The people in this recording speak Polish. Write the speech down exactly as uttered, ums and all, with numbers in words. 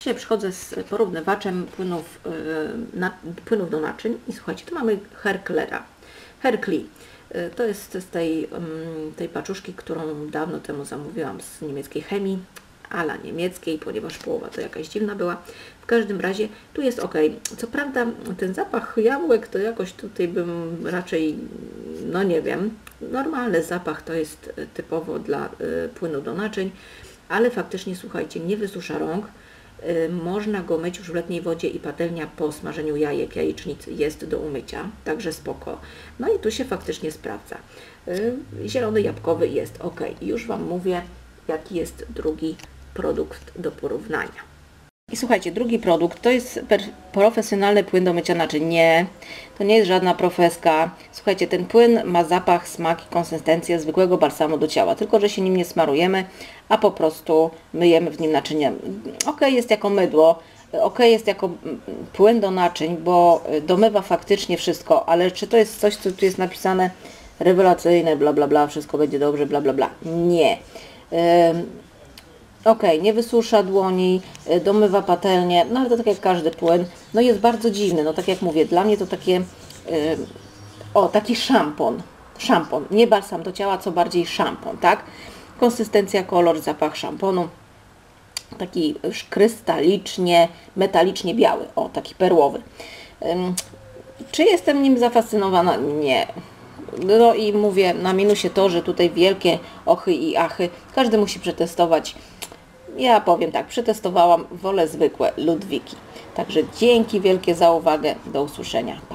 Dzisiaj przychodzę z porównywaczem płynów, yy, na, płynów do naczyń i słuchajcie, tu mamy Herklera. Herkli. Yy, to jest z tej, yy, tej paczuszki, którą dawno temu zamówiłam z niemieckiej chemii, ala niemieckiej, ponieważ połowa to jakaś dziwna była. W każdym razie tu jest ok. Co prawda ten zapach jabłek to jakoś tutaj bym raczej, no nie wiem, normalny zapach to jest typowo dla yy, płynu do naczyń, ale faktycznie słuchajcie, nie wysusza rąk. Można go myć już w letniej wodzie i patelnia po smażeniu jajek, jajecznic jest do umycia, także spoko. No i tu się faktycznie sprawdza. Zielony jabłkowy jest ok. I już Wam mówię, jaki jest drugi produkt do porównania. I słuchajcie, drugi produkt to jest profesjonalny płyn do mycia naczyń. Nie, to nie jest żadna profeska. Słuchajcie, ten płyn ma zapach, smak i konsystencję zwykłego balsamu do ciała, tylko że się nim nie smarujemy, a po prostu myjemy w nim naczynia. Ok, jest jako mydło, ok, jest jako płyn do naczyń, bo domywa faktycznie wszystko, ale czy to jest coś, co tu jest napisane rewelacyjne, bla bla bla, wszystko będzie dobrze, bla bla bla. Nie. Ok, nie wysusza dłoni, domywa patelnię, no ale to tak jak każdy płyn, no jest bardzo dziwny, no tak jak mówię, dla mnie to takie, yy, o taki szampon, szampon, nie balsam do ciała, co bardziej szampon, tak? Konsystencja, kolor, zapach szamponu, taki już krystalicznie, metalicznie biały, o taki perłowy. Yy, czy jestem nim zafascynowana? Nie. No i mówię, na minusie to, że tutaj wielkie ochy i achy, każdy musi przetestować. Ja powiem tak, przetestowałam, wolę zwykłe Ludwiki. Także dzięki wielkie za uwagę, do usłyszenia.